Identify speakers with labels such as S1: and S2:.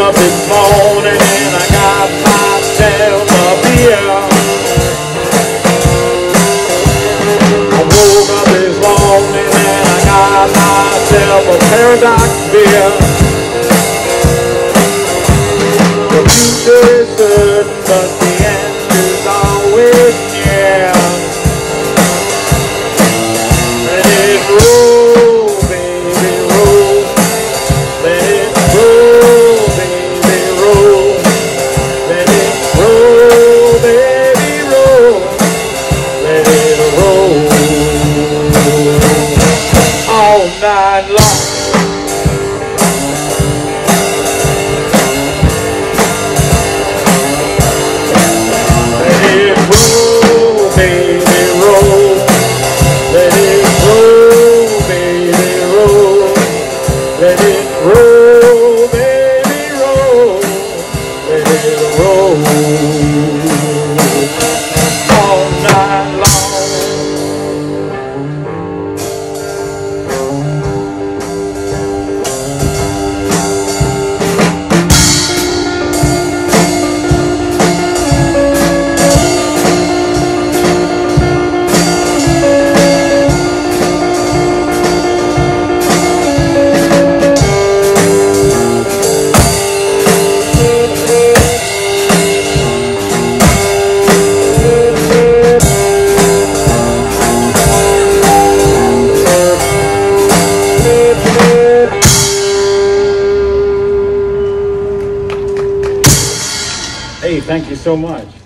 S1: up this morning and I got myself a beer. I woke up this morning and I got myself a paradox beer. The future is certain, but the end is always near. Let it roll, baby, roll. Let it roll, baby, roll. Let it roll, baby, roll. Let it roll all night long. Let it roll, baby, roll. Let it roll, baby, roll. Let it roll, baby, roll. Let it roll all night long. Hey, thank you so much.